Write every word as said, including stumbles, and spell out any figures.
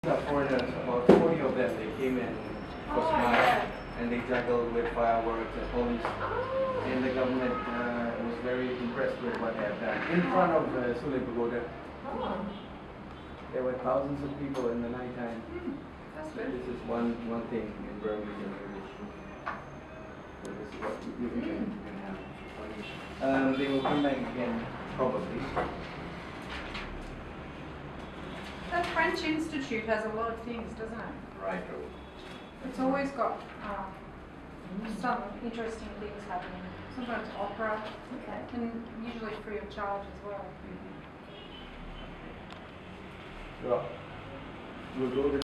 The foreigners, about forty of them, they came in for Oh, Smile, yeah. and they juggled with fireworks and police. Oh. And the government uh, was very impressed with what they have done. In front of uh, Sule Pagoda, Oh. there were thousands of people in the nighttime. Hmm. That's So good. this is one one thing in Burmese and English. So this is what you, you, can, you can have. Um, they will come back again, probably. The French Institute has a lot of things, doesn't it? Right. It's always got um, some interesting things happening. Sometimes opera, Okay. and usually free of charge as well. So, we'll go to